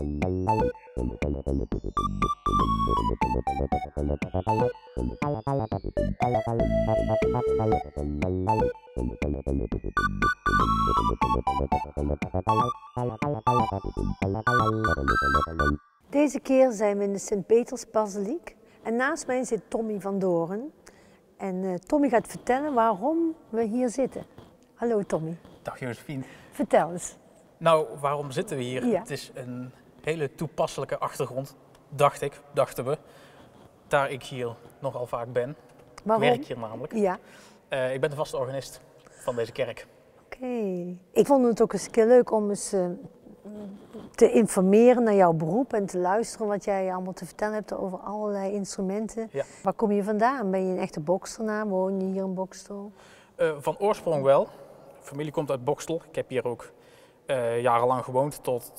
Deze keer zijn we in de Sint-Petersbasiliek en naast mij zit Tommy van Doren. En Tommy gaat vertellen waarom we hier zitten. Hallo Tommy. Dag Josephine. Vertel eens. Nou, waarom zitten we hier? Ja. Het is een hele toepasselijke achtergrond, dachten we. Daar ik hier nogal vaak ben. Waarom? Ik werk hier namelijk. Ja. Ik ben de vaste organist van deze kerk. Oké. Ik vond het ook eens een keer leuk om eens te informeren naar jouw beroep en te luisteren wat jij allemaal te vertellen hebt over allerlei instrumenten. Ja. Waar kom je vandaan? Ben je een echte Boxternaar? Woon je hier in Boxtel? Van oorsprong wel. Familie komt uit Boxtel. Ik heb hier ook jarenlang gewoond tot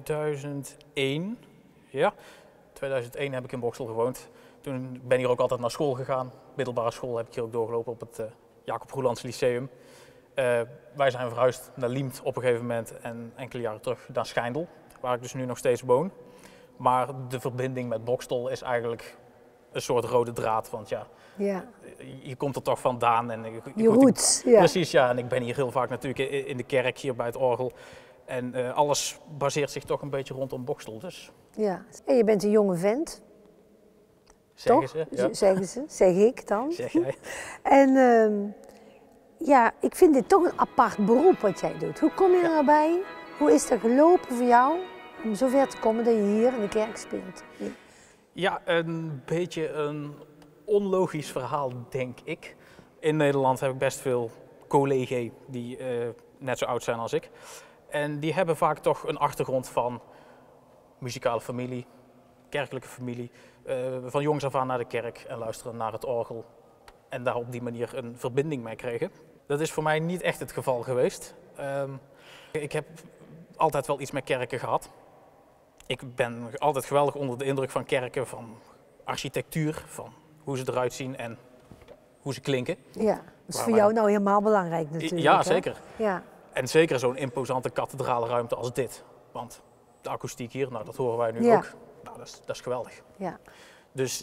2001. Ja, 2001 heb ik in Boxtel gewoond. Toen ben ik hier ook altijd naar school gegaan. Middelbare school heb ik hier ook doorgelopen op het Jacob Roelands Lyceum. Wij zijn verhuisd naar Liemt op een gegeven moment en enkele jaren terug naar Schijndel, waar ik dus nu nog steeds woon. Maar de verbinding met Boxtel is eigenlijk een soort rode draad, want ja, je komt er toch vandaan. En Je roots, ja. Precies, ja. En ik ben hier heel vaak natuurlijk in de kerk, hier bij het orgel. En alles baseert zich toch een beetje rondom Boxtel. Dus. Ja. En je bent een jonge vent. Zeggen toch? ze. Ja. Zeggen ze, zeg ik dan. Zeg jij. En ja, ik vind dit toch een apart beroep wat jij doet. Hoe kom je er nou bij? Hoe is dat gelopen voor jou om zover te komen dat je hier in de kerk speelt? Ja, een beetje een onlogisch verhaal, denk ik. In Nederland heb ik best veel collega's die net zo oud zijn als ik. En die hebben vaak toch een achtergrond van muzikale familie, kerkelijke familie. Van jongs af aan naar de kerk en luisteren naar het orgel. En daar op die manier een verbinding mee kregen. Dat is voor mij niet echt het geval geweest. Ik heb altijd wel iets met kerken gehad. Ik ben altijd geweldig onder de indruk van kerken, van architectuur, van hoe ze eruit zien en hoe ze klinken. Ja, dat is voor jou nou helemaal belangrijk natuurlijk. Ja, hè? zeker. Ja. En zeker zo'n imposante kathedrale ruimte als dit. Want de akoestiek hier, nou, dat horen wij nu ook. Nou, dat is geweldig. Ja. Dus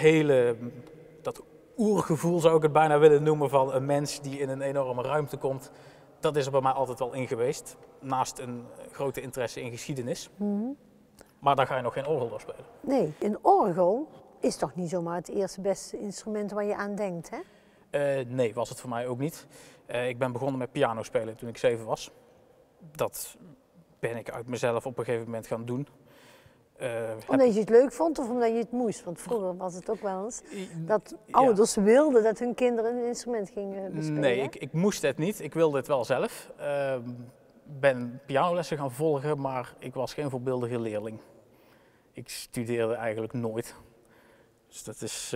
dat oergevoel zou ik het bijna willen noemen van een mens die in een enorme ruimte komt. Dat is er bij mij altijd wel in geweest. Naast een grote interesse in geschiedenis. Maar daar ga je nog geen orgel door spelen. Nee, een orgel is toch niet zomaar het eerste beste instrument waar je aan denkt, hè? Nee, was het voor mij ook niet. Ik ben begonnen met piano spelen toen ik 7 was. Dat ben ik uit mezelf op een gegeven moment gaan doen. Omdat je het leuk vond of omdat je het moest? Want vroeger was het ook wel eens dat ouders wilden dat hun kinderen een instrument gingen bespelen. Nee, ik moest het niet. Ik wilde het wel zelf. Ben pianolessen gaan volgen, maar ik was geen voorbeeldige leerling. Ik studeerde eigenlijk nooit. Dus dat is...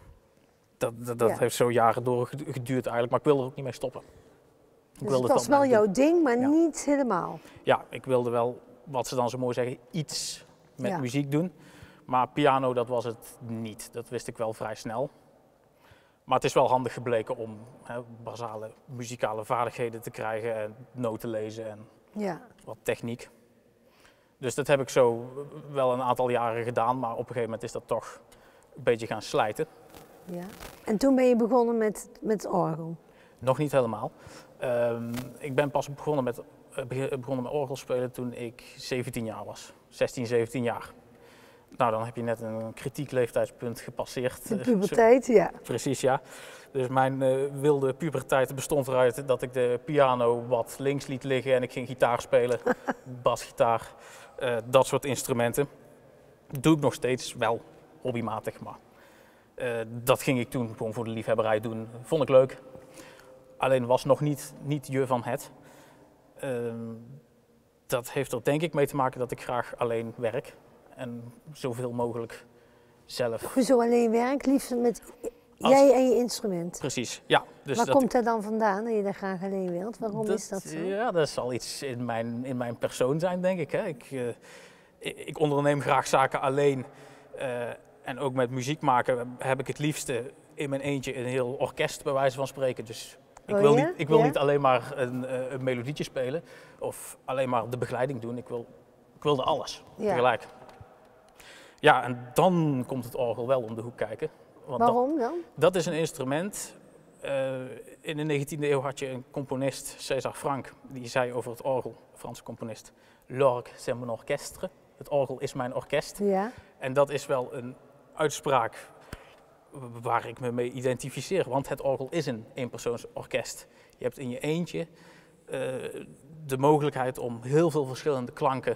Dat heeft zo jaren doorgeduurd eigenlijk, maar ik wilde er ook niet mee stoppen. Dus het was wel jouw ding, maar niet helemaal? Ja, ik wilde wel, wat ze dan zo mooi zeggen, iets met muziek doen. Maar piano, dat was het niet. Dat wist ik wel vrij snel. Maar het is wel handig gebleken om basale muzikale vaardigheden te krijgen en noten lezen en wat techniek. Dus dat heb ik zo wel een aantal jaren gedaan, maar op een gegeven moment is dat toch een beetje gaan slijten. Ja. En toen ben je begonnen met het orgel? Nog niet helemaal. Ik ben pas begonnen met orgel spelen toen ik 17 jaar was. 16, 17 jaar. Nou, dan heb je net een kritiek leeftijdspunt gepasseerd. De puberteit, ja. Precies, ja. Dus mijn wilde puberteit bestond eruit dat ik de piano wat links liet liggen en ik ging gitaar spelen. Basgitaar, dat soort instrumenten. Dat doe ik nog steeds, wel hobbymatig, maar dat ging ik toen gewoon voor de liefhebberij doen. Vond ik leuk. Alleen was nog niet je van het. Dat heeft er denk ik mee te maken dat ik graag alleen werk. En zoveel mogelijk zelf. Hoezo alleen werk? Liefst met jij en je instrument? Precies, ja. Dus waar komt dat dan vandaan, dat je dat graag alleen wilt? Waarom is dat zo? Ja, dat zal iets in mijn persoon zijn, denk ik. Hè. Ik onderneem graag zaken alleen. En ook met muziek maken heb ik het liefste in mijn eentje een heel orkest, bij wijze van spreken. Dus ik wil niet alleen maar een melodietje spelen of alleen maar de begeleiding doen. Ik wil Ik wilde alles Ja. tegelijk. Ja, en dan komt het orgel wel om de hoek kijken. Want Waarom dan? dat is een instrument. In de 19e eeuw had je een componist, César Franck, die zei over het orgel, een Franse componist, L'orgue c'est mon orchestre. Het orgel is mijn orkest. Ja. En dat is wel een uitspraak waar ik me mee identificeer, want het orgel is een eenpersoonsorkest. Je hebt in je eentje de mogelijkheid om heel veel verschillende klanken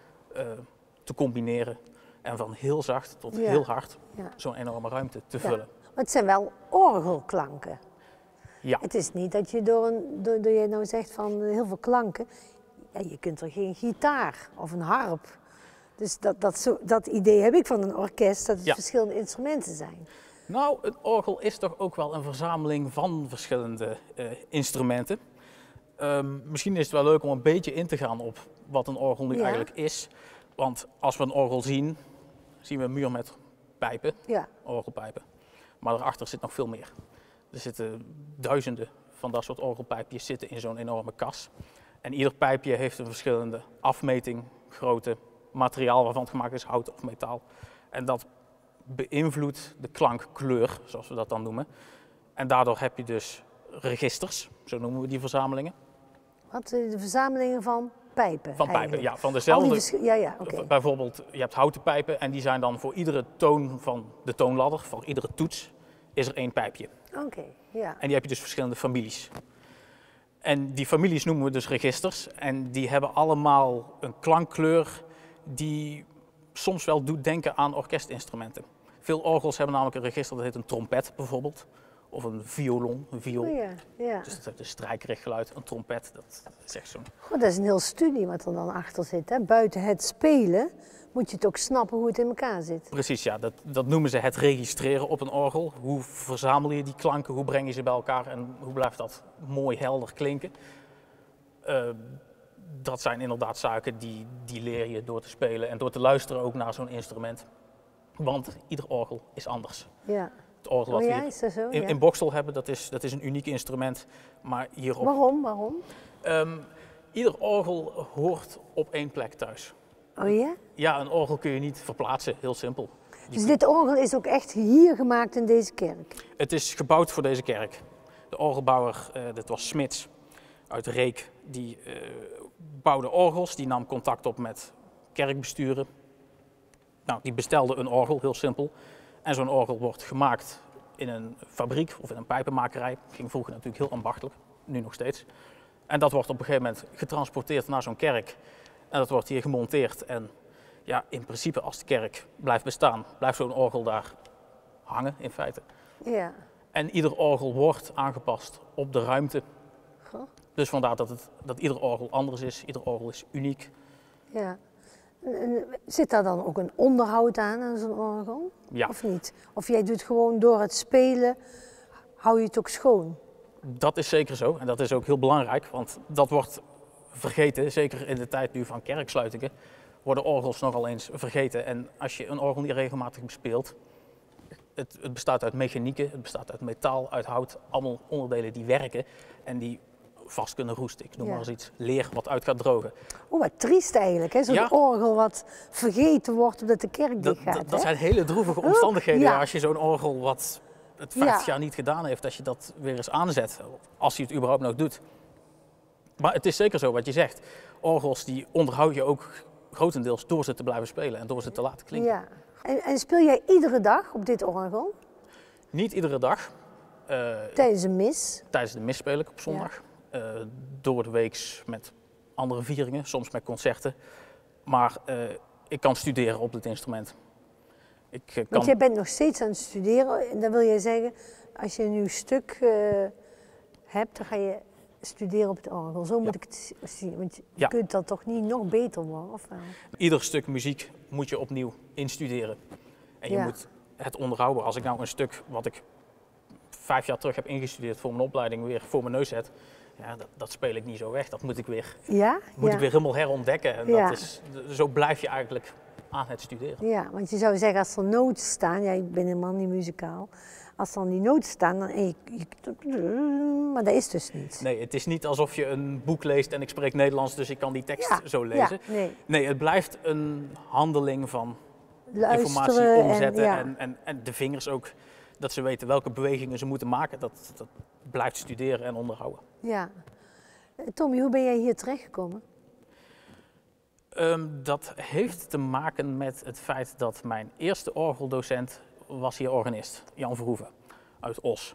te combineren en van heel zacht tot heel hard zo'n enorme ruimte te vullen. Maar het zijn wel orgelklanken. Ja. Het is niet dat je door je nou zegt van heel veel klanken, ja, je kunt er geen gitaar of een harp. Dus dat idee heb ik van een orkest, dat het verschillende instrumenten zijn. Nou, een orgel is toch ook wel een verzameling van verschillende instrumenten. Misschien is het wel leuk om een beetje in te gaan op wat een orgel nu eigenlijk is. Want als we een orgel zien, zien we een muur met pijpen, orgelpijpen. Maar daarachter zit nog veel meer. Er zitten duizenden van dat soort orgelpijpjes zitten in zo'n enorme kas. En ieder pijpje heeft een verschillende afmeting, grootte, materiaal waarvan het gemaakt is, hout of metaal. En dat beïnvloedt de klankkleur, zoals we dat dan noemen. En daardoor heb je dus registers, zo noemen we die verzamelingen. Wat, de verzamelingen van pijpen? Van pijpen, ja, van dezelfde. Okay. Bijvoorbeeld, je hebt houten pijpen en die zijn dan voor iedere toon van de toonladder, voor iedere toets, is er één pijpje. Oké, ja. En die heb je dus verschillende families. En die families noemen we dus registers en die hebben allemaal een klankkleur die soms wel doet denken aan orkestinstrumenten. Veel orgels hebben namelijk een register dat heet een trompet bijvoorbeeld. Of een violon, een viool. Oh ja. Dus dat heeft een strijkerig geluid, een trompet. Dat is echt zo'n... Dat is een heel studie wat er dan achter zit. Hè? Buiten het spelen moet je het ook snappen hoe het in elkaar zit. Precies, ja. Dat noemen ze het registreren op een orgel. Hoe verzamel je die klanken, hoe breng je ze bij elkaar en hoe blijft dat mooi helder klinken. Dat zijn inderdaad zaken die leer je door te spelen en door te luisteren ook naar zo'n instrument. Want ieder orgel is anders. Ja. Het orgel wat we is dat zo? in Boxtel hebben, dat is een uniek instrument. Maar hierop... Waarom? Ieder orgel hoort op één plek thuis. Oh ja? Ja, een orgel kun je niet verplaatsen, heel simpel. Dus dit orgel is ook echt hier gemaakt in deze kerk? Het is gebouwd voor deze kerk. De orgelbouwer, dat was Smits uit Reek, die bouwde orgels, die nam contact op met kerkbesturen. Nou, die bestelde een orgel, heel simpel. En zo'n orgel wordt gemaakt in een fabriek of in een pijpenmakerij. Dat ging vroeger natuurlijk heel ambachtelijk, nu nog steeds. En dat wordt op een gegeven moment getransporteerd naar zo'n kerk. En dat wordt hier gemonteerd. En ja, in principe als de kerk blijft bestaan, blijft zo'n orgel daar hangen in feite. Ja. En ieder orgel wordt aangepast op de ruimte. Goh. Dus vandaar dat ieder orgel anders is. Ieder orgel is uniek. Ja. Zit daar dan ook een onderhoud aan zo'n orgel? Ja. Of niet? Of jij doet gewoon door het spelen, hou je het ook schoon? Dat is zeker zo en dat is ook heel belangrijk, want dat wordt vergeten. Zeker in de tijd nu van kerksluitingen worden orgels nogal eens vergeten. En als je een orgel niet regelmatig bespeelt, het bestaat uit mechanieken, het bestaat uit metaal, uit hout, allemaal onderdelen die werken en die vast kunnen roesten. Ik noem maar eens iets, leer wat uit gaat drogen. Oh, wat triest eigenlijk, hè? Zo'n orgel wat vergeten wordt omdat de kerk dicht gaat. Dat zijn hele droevige omstandigheden als je zo'n orgel wat het 50 jaar niet gedaan heeft, als je dat weer eens aanzet, als je het überhaupt nog doet. Maar het is zeker zo wat je zegt. Orgels die onderhoud je ook grotendeels door ze te blijven spelen en door ze te laten klinken. Ja. En speel jij iedere dag op dit orgel? Niet iedere dag. Tijdens een mis? Tijdens de mis speel ik op zondag. Door de week met andere vieringen, soms met concerten. Maar ik kan studeren op dit instrument. Want jij bent nog steeds aan het studeren. En dan wil jij zeggen, als je een nieuw stuk hebt, dan ga je studeren op het orgel. Zo moet ik het zien. Want je kunt dan toch niet nog beter worden, of wel? Ieder stuk muziek moet je opnieuw instuderen. En je moet het onderhouden. Als ik nou een stuk wat ik 5 jaar terug heb ingestudeerd voor mijn opleiding weer voor mijn neus zet, ja, dat speel ik niet zo weg. Dat moet ik weer, ik weer helemaal herontdekken. En dat is, zo blijf je eigenlijk aan het studeren. Ja, want je zou zeggen als er noten staan, ja, ik ben helemaal niet muzikaal. als dan die noten staan, dan, maar dat is dus niet. Nee, het is niet alsof je een boek leest en ik spreek Nederlands, dus ik kan die tekst zo lezen. Ja, nee, het blijft een handeling van luisteren, informatie omzetten en de vingers ook, dat ze weten welke bewegingen ze moeten maken. Dat blijft studeren en onderhouden. Ja. Tommy, hoe ben jij hier terechtgekomen? Dat heeft te maken met het feit dat mijn eerste orgeldocent was hier organist, Jan Verhoeven, uit Os.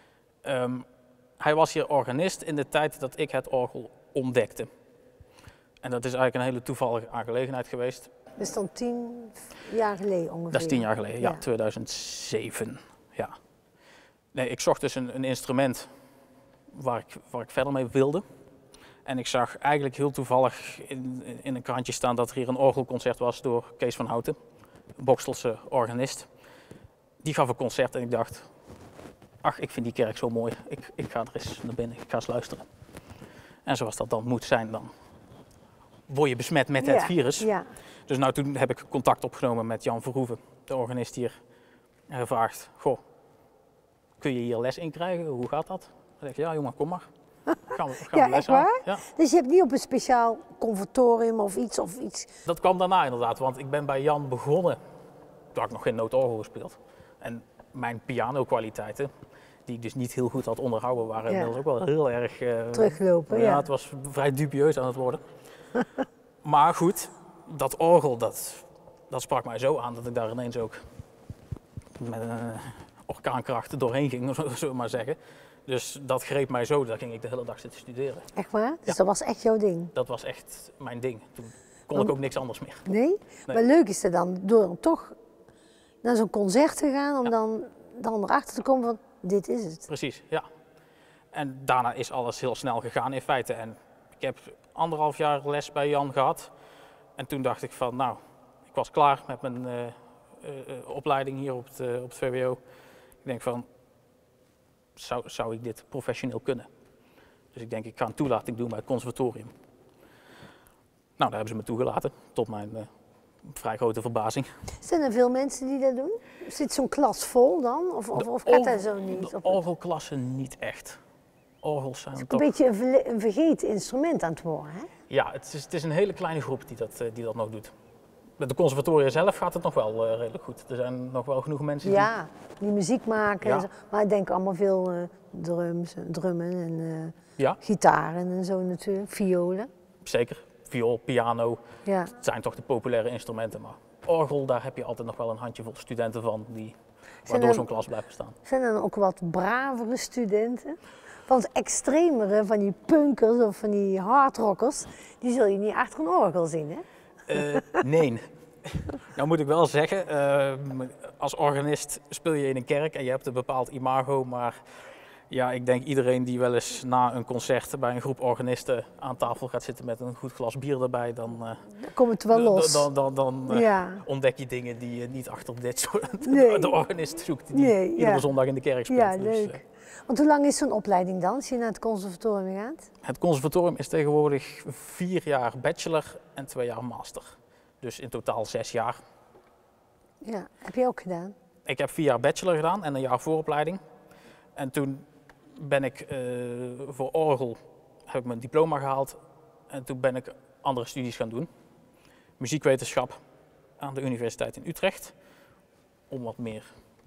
Hij was hier organist in de tijd dat ik het orgel ontdekte. En dat is eigenlijk een hele toevallige aangelegenheid geweest. Dat is dan 10 jaar geleden ongeveer? Dat is 10 jaar geleden, ja, 2007. Ja. Nee, ik zocht dus een instrument waar ik verder mee wilde. En ik zag eigenlijk heel toevallig in een krantje staan dat er hier een orgelconcert was door Kees van Houten, een Bokselse organist. Die gaf een concert en ik dacht, ach, ik vind die kerk zo mooi, ik ga er eens naar binnen, ik ga eens luisteren. En zoals dat dan moet zijn, dan word je besmet met het virus. Ja. Dus nou, toen heb ik contact opgenomen met Jan Verhoeven, de organist hier, en gevraagd, goh, kun je hier les in krijgen, hoe gaat dat? Dan zeg ik, ja jongen, kom maar. Gaan we les aan. Ja. Dus je hebt niet op een speciaal conservatorium of iets? Dat kwam daarna inderdaad, want ik ben bij Jan begonnen, toen had ik nog geen noodorgel gespeeld. En mijn pianokwaliteiten, die ik dus niet heel goed had onderhouden, waren inmiddels ook wel heel erg... teruglopen, ja. Het was vrij dubieus aan het worden. Maar goed, dat orgel, dat sprak mij zo aan dat ik daar ineens ook met orkaankracht doorheen ging, zullen we maar zeggen. Dus dat greep mij zo, daar ging ik de hele dag zitten studeren. Echt waar? Dus dat was echt jouw ding? Dat was echt mijn ding. Toen kon ik ook niks anders meer. Nee? Maar leuk is het dan, door toch naar zo'n concert te gaan, om dan erachter te komen van, dit is het. Precies, ja. En daarna is alles heel snel gegaan in feite. En ik heb 1,5 jaar les bij Jan gehad. En toen dacht ik van, nou, ik was klaar met mijn opleiding hier op het VWO. Ik denk van, zou ik dit professioneel kunnen? Dus ik denk, ik ga een toelating doen bij het conservatorium. Nou, daar hebben ze me toegelaten, tot mijn vrij grote verbazing. Zijn er veel mensen die dat doen? Zit zo'n klas vol dan? Of gaat dat zo niet? De orgelklassen niet echt. Orgels zijn toch... Een beetje een vergeten instrument aan het worden, hè? Ja, het is een hele kleine groep die dat nog doet. Met de conservatoria zelf gaat het nog wel redelijk goed. Er zijn nog wel genoeg mensen die muziek maken. En zo. Maar ik denk allemaal veel drummen en gitaren en zo natuurlijk, violen. Zeker, viool, piano, het zijn toch de populaire instrumenten. Maar orgel, daar heb je altijd nog wel een handjevol studenten van, waardoor zo'n klas blijft bestaan. Zijn er dan ook wat bravere studenten? Want extremere van die punkers of van die hardrockers, die zul je niet achter een orgel zien, hè? Nee. Nou moet ik wel zeggen, als organist speel je in een kerk en je hebt een bepaald imago, maar ja, ik denk iedereen die wel eens na een concert bij een groep organisten aan tafel gaat zitten met een goed glas bier erbij, dan komt het wel los. Dan ontdek je dingen die je niet achter dit soort de organist zoekt die iedere zondag in de kerk speelt. Ja, leuk. Dus, want hoe lang is zo'n opleiding dan, als je naar het conservatorium gaat? Het conservatorium is tegenwoordig 4 jaar bachelor en 2 jaar master. Dus in totaal 6 jaar. Ja, heb je ook gedaan? Ik heb 4 jaar bachelor gedaan en een jaar vooropleiding. En toen ben ik voor orgel, heb ik mijn diploma gehaald. En toen ben ik andere studies gaan doen. Muziekwetenschap aan de Universiteit in Utrecht. Om wat meer,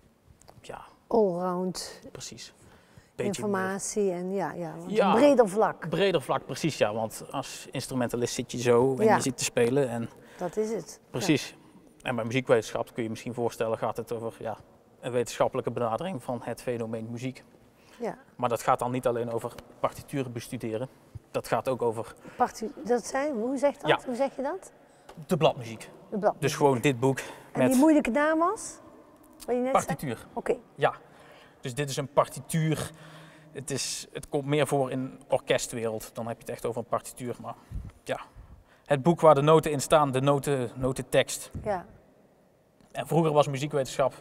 allround. Precies. Informatie meer. Een breder vlak. Breder vlak, precies ja. Want als instrumentalist zit je zo en je zit te spelen. En dat is het. Precies. Ja. En bij muziekwetenschap kun je je misschien voorstellen, gaat het over een wetenschappelijke benadering van het fenomeen muziek. Ja. Maar dat gaat dan niet alleen over partituren bestuderen. Dat gaat ook over... Hoe zeg je dat? Hoe zeg je dat? De bladmuziek. Dus gewoon dit boek. En die moeilijke naam was? Wat je net partituur. Zei? Oké. Ja. Dus dit is een partituur. Het komt meer voor in de orkestwereld. Dan heb je het echt over een partituur. Maar ja, het boek waar de noten in staan, de notentekst. Ja. En vroeger was muziekwetenschap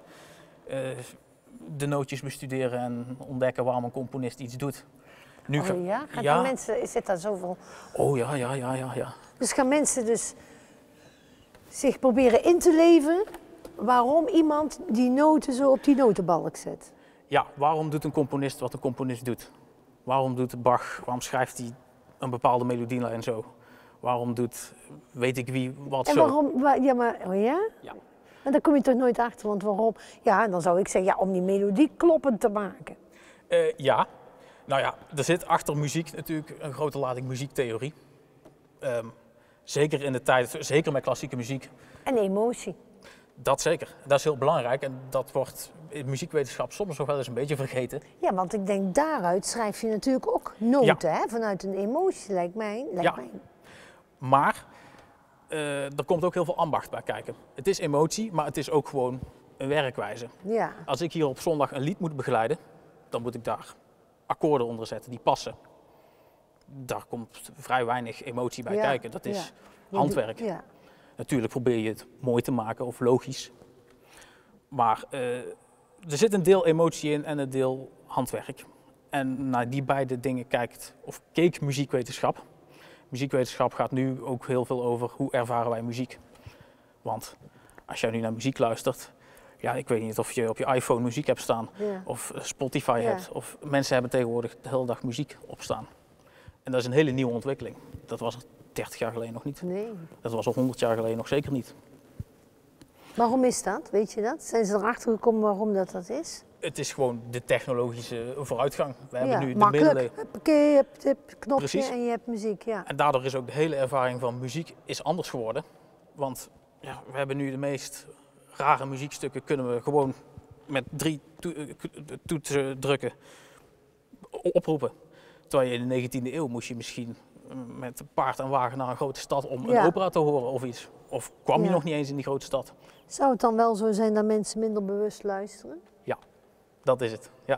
de nootjes bestuderen en ontdekken waarom een componist iets doet. Nu gaan mensen, zit daar zoveel... Oh ja. Dus gaan mensen dus zich proberen in te leven waarom iemand die noten zo op die notenbalk zet? Ja, waarom doet een componist wat een componist doet? Waarom doet Bach, waarom schrijft hij een bepaalde melodielijn zo? Waarom doet weet ik wie wat en zo? Waarom, ja, maar, oh ja? Ja. Maar daar kom je toch nooit achter, want waarom? Ja, dan zou ik zeggen, ja, om die melodie kloppend te maken. Ja, nou ja, er zit achter muziek natuurlijk een grote lading muziektheorie. Zeker in de tijd, zeker met klassieke muziek. En emotie. Dat zeker, dat is heel belangrijk en dat wordt in muziekwetenschap soms nog wel eens een beetje vergeten. Ja, want ik denk daaruit schrijf je natuurlijk ook noten, hè? Vanuit een emotie, lijkt mij. Maar er komt ook heel veel ambacht bij kijken. Het is emotie, maar het is ook gewoon een werkwijze. Ja. Als ik hier op zondag een lied moet begeleiden, dan moet ik daar akkoorden onder zetten die passen. Daar komt vrij weinig emotie bij kijken. Dat is handwerk. Ja. Natuurlijk probeer je het mooi te maken of logisch. Maar er zit een deel emotie in en een deel handwerk. En naar die beide dingen keek muziekwetenschap. Muziekwetenschap gaat nu ook heel veel over hoe ervaren wij muziek. Want als jij nu naar muziek luistert, ja, ik weet niet of je op je iPhone muziek hebt staan of Spotify hebt. Of mensen hebben tegenwoordig de hele dag muziek opstaan. En dat is een hele nieuwe ontwikkeling. Dat was er 30 jaar geleden nog niet. Nee. Dat was al 100 jaar geleden nog zeker niet. Waarom is dat? Weet je dat? Zijn ze erachter gekomen waarom dat is? Het is gewoon de technologische vooruitgang. We hebben nu de makkelijk. middelen. Huppakee, je hebt het knopje Precies. en je hebt muziek. Ja. En daardoor is ook de hele ervaring van muziek is anders geworden. Want ja, we hebben nu de meest rare muziekstukken kunnen we gewoon met 3 toetsen drukken oproepen. Terwijl je in de 19e eeuw moest je misschien met paard en wagen naar een grote stad om een opera te horen of iets. Of kwam je nog niet eens in die grote stad. Zou het dan wel zo zijn dat mensen minder bewust luisteren? Ja, dat is het. Ja.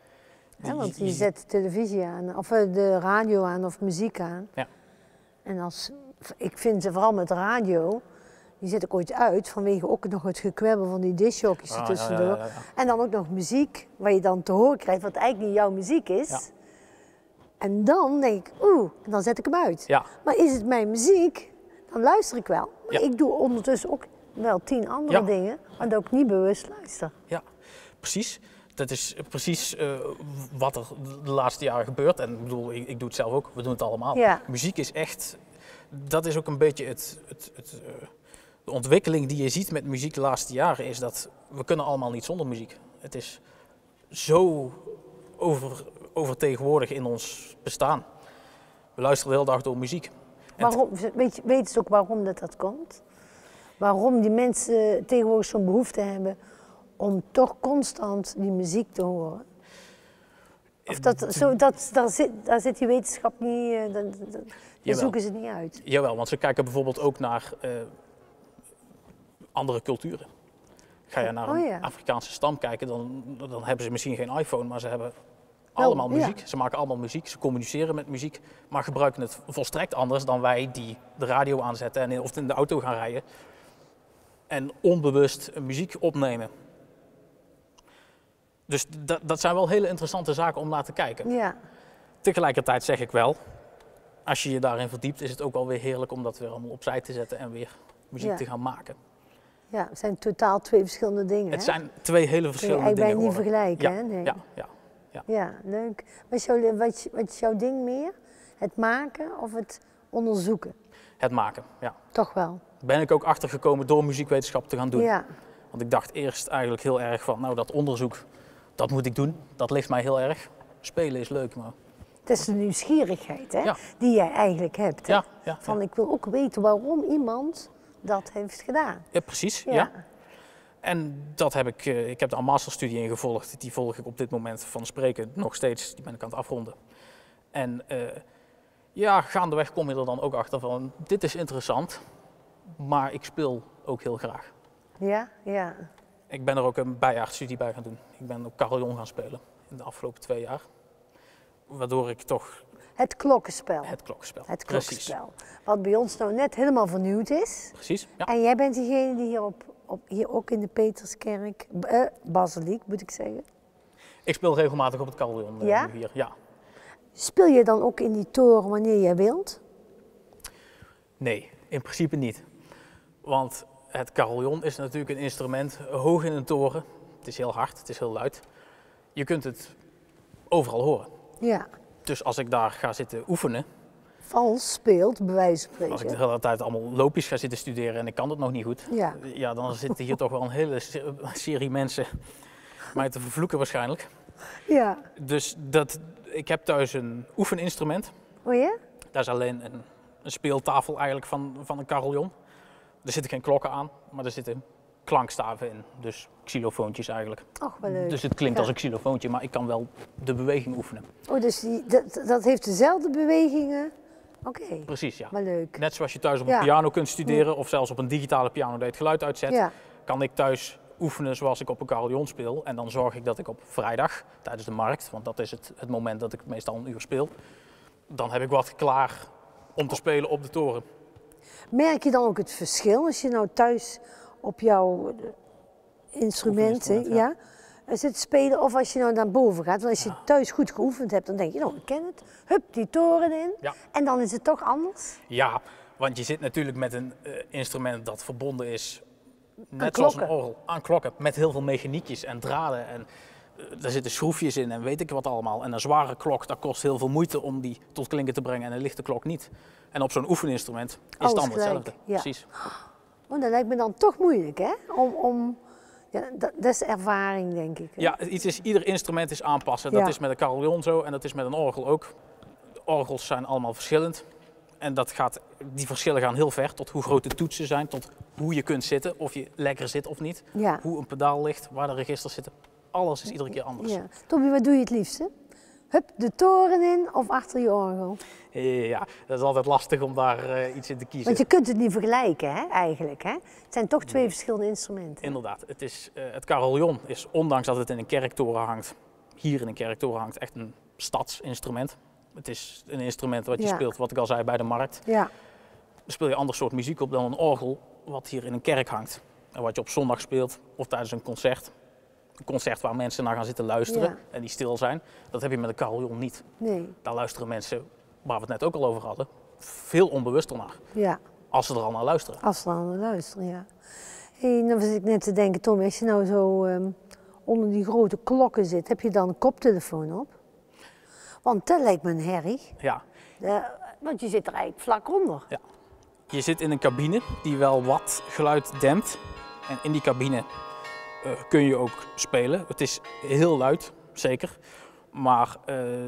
Want je zet de televisie aan, of de radio aan of muziek aan. Ja. En ik vind ze vooral met radio, die zet ik ooit uit vanwege ook nog het gekwebbel van die discjockeys ertussendoor. Ja. En dan ook nog muziek, waar je dan te horen krijgt wat eigenlijk niet jouw muziek is. Ja. En dan denk ik, en dan zet ik hem uit. Ja. Maar is het mijn muziek, dan luister ik wel. Maar ik doe ondertussen ook wel 10 andere dingen, waar ik niet bewust luister. Ja, precies. Dat is precies wat er de laatste jaren gebeurt. En ik bedoel, ik doe het zelf ook, we doen het allemaal. Ja. Muziek is echt, dat is ook een beetje de ontwikkeling die je ziet met muziek de laatste jaren, is dat we kunnen allemaal niet zonder muziek. Het is zo overtegenwoordig in ons bestaan. We luisteren de hele dag door muziek. Waarom, weet je ook waarom dat komt? Waarom die mensen tegenwoordig zo'n behoefte hebben om toch constant die muziek te horen? Of daar zit die wetenschap niet, daar zoeken ze het niet uit. Jawel, want ze kijken bijvoorbeeld ook naar andere culturen. Ga je naar een Afrikaanse stam kijken, dan hebben ze misschien geen iPhone, maar ze hebben allemaal muziek. Ja. Ze maken allemaal muziek, ze communiceren met muziek, maar gebruiken het volstrekt anders dan wij die de radio aanzetten of in de auto gaan rijden en onbewust muziek opnemen. Dus dat zijn wel hele interessante zaken om naar te kijken. Ja. Tegelijkertijd zeg ik wel, als je je daarin verdiept, is het ook wel weer heerlijk om dat weer allemaal opzij te zetten en weer muziek te gaan maken. Ja, het zijn totaal 2 verschillende dingen. Het zijn 2 hele verschillende dingen. Kun je niet vergelijken, hè? Nee. Ja, leuk. Wat is jouw ding meer? Het maken of het onderzoeken? Het maken, ja. Toch wel? Ben ik ook achtergekomen door muziekwetenschap te gaan doen. Ja. Want ik dacht eerst eigenlijk heel erg van, nou dat onderzoek, dat moet ik doen. Dat ligt mij heel erg. Spelen is leuk, maar... Het is de nieuwsgierigheid, hè? Ja. Die jij eigenlijk hebt. Hè? Ja. Van ik wil ook weten waarom iemand dat heeft gedaan. Ja, precies. Ja. En dat heb ik heb daar een masterstudie in gevolgd. Die volg ik op dit moment van spreken nog steeds. Die ben ik aan het afronden. En gaandeweg kom je er dan ook achter van, dit is interessant, maar ik speel ook heel graag. Ja. Ik ben er ook een bijaardstudie bij gaan doen. Ik ben op carillon gaan spelen in de afgelopen 2 jaar. Waardoor ik toch... Het klokkenspel. Het klokkenspel. Precies. Wat bij ons nou net helemaal vernieuwd is. Precies, ja. En jij bent diegene die hier ook in de Peterskerk, Basiliek moet ik zeggen. Ik speel regelmatig op het carillon hier, ja. Speel je dan ook in die toren wanneer jij wilt? Nee, in principe niet. Want het carillon is natuurlijk een instrument hoog in een toren. Het is heel hard, het is heel luid. je kunt het overal horen. Ja. Dus als ik daar ga zitten oefenen. Vals speelt, bij wijze van spreken. Als ik de hele tijd allemaal loopjes ga zitten studeren en ik kan dat nog niet goed. Ja. Ja, dan zitten hier toch wel een hele serie mensen mij te vervloeken waarschijnlijk. Ja. Dus ik heb thuis een oefeninstrument. Oh ja? Daar is alleen een speeltafel eigenlijk van een carillon. Er zitten geen klokken aan, maar er zitten klankstaven in. Dus xylofoontjes eigenlijk. Och, wel leuk. Dus het klinkt als een xylofoontje, maar ik kan wel de beweging oefenen. Oh, dus dat heeft dezelfde bewegingen? Oké. Precies, ja. Maar leuk. Net zoals je thuis op een piano kunt studeren of zelfs op een digitale piano dat je het geluid uitzet, kan ik thuis oefenen zoals ik op een carillon speel. En dan zorg ik dat ik op vrijdag, tijdens de markt, want dat is het moment dat ik meestal een uur speel, dan heb ik wat klaar om te spelen op de toren. Merk je dan ook het verschil als je nou thuis op jouw instrumenten zit spelen of als je nou naar boven gaat? Want als je thuis goed geoefend hebt, dan denk je, nou ik ken het, hup die toren in en dan is het toch anders? Ja, want je zit natuurlijk met een instrument dat verbonden is, net aan zoals een orgel, aan klokken, met heel veel mechaniekjes en draden. En daar zitten schroefjes in en weet ik wat allemaal. En een zware klok, dat kost heel veel moeite om die tot klinken te brengen en een lichte klok niet. En op zo'n oefeninstrument is het allemaal hetzelfde. Ja. Precies. Oh, dat lijkt me dan toch moeilijk, hè? Dat is ervaring, denk ik. Hè? Ja, ieder instrument is aanpassen. Dat is met een carillon zo en dat is met een orgel ook. De orgels zijn allemaal verschillend. En die verschillen gaan heel ver, tot hoe groot de toetsen zijn, tot hoe je kunt zitten, of je lekker zit of niet. Ja. Hoe een pedaal ligt, waar de registers zitten. Alles is iedere keer anders. Ja. Toby, wat doe je het liefste? Hup, de toren in of achter je orgel? Ja, dat is altijd lastig om daar iets in te kiezen. Want je kunt het niet vergelijken, hè, eigenlijk. Hè? Het zijn toch twee verschillende instrumenten. Inderdaad. Het carillon is, ondanks dat het in een kerktoren hangt, hier in een kerktoren hangt, echt een stadsinstrument. Het is een instrument wat je speelt, wat ik al zei, bij de markt. Ja. Dan speel je een ander soort muziek op dan een orgel, wat hier in een kerk hangt. En wat je op zondag speelt, of tijdens een concert. Een concert waar mensen naar gaan zitten luisteren en die stil zijn. Dat heb je met een carillon niet. Nee. Daar luisteren mensen, waar we het net ook al over hadden, veel onbewuster naar. Ja. Als ze er al naar luisteren. Als ze er al naar luisteren, ja. Hey, nou was ik net te denken, Tom, als je nou zo onder die grote klokken zit, heb je dan een koptelefoon op? Want dat lijkt me een herrie. Ja. Want je zit er eigenlijk vlak onder. Ja. Je zit in een cabine die wel wat geluid dempt. En in die cabine kun je ook spelen. Het is heel luid, zeker. Maar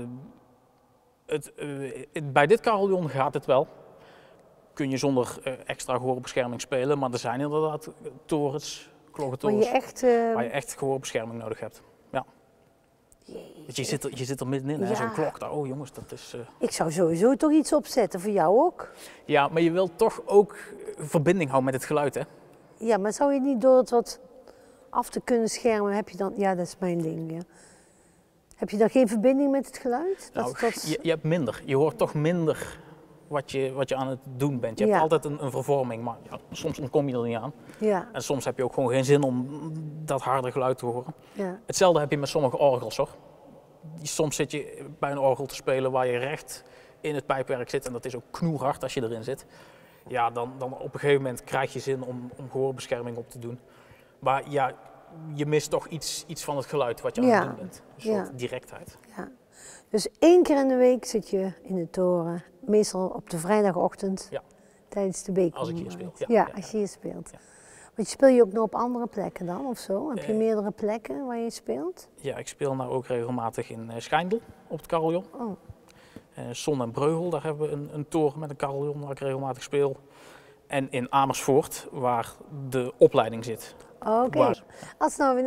bij dit carillon gaat het wel. Kun je zonder extra gehoorbescherming spelen. Maar er zijn inderdaad torens, klokkentorens, waar je echt gehoorbescherming nodig hebt. Ja. Je zit er middenin, hè? Zo'n klok daar. Oh jongens, dat is... Ik zou sowieso toch iets opzetten, voor jou ook? Ja, maar je wilt toch ook verbinding houden met het geluid, hè? Ja, maar zou je niet door het wat af te kunnen schermen, heb je dan... Ja, dat is mijn ding, ja. Heb je dan geen verbinding met het geluid? Je hebt minder. Je hoort toch minder wat je aan het doen bent. Je hebt altijd een vervorming, maar soms ontkom je er niet aan. Ja. En soms heb je ook gewoon geen zin om dat harde geluid te horen. Ja. Hetzelfde heb je met sommige orgels, hoor. Soms zit je bij een orgel te spelen waar je recht in het pijpwerk zit en dat is ook knoerhard als je erin zit. Ja, dan op een gegeven moment krijg je zin om gehoorbescherming op te doen. Maar ja, je mist toch iets van het geluid wat je aan het doen bent. Een soort directheid. Ja. Dus 1 keer in de week zit je in de toren, meestal op de vrijdagochtend, tijdens de beker. Als ik hier speel. Als je hier speelt. Ja. Want speel je ook nog op andere plekken dan, of zo? Heb je meerdere plekken waar je speelt? Ja, ik speel nou ook regelmatig in Schijndel op het carillon. Oh. Son en Breugel, daar hebben we een toren met een carillon waar ik regelmatig speel. En in Amersfoort, waar de opleiding zit. Oké. Als nou,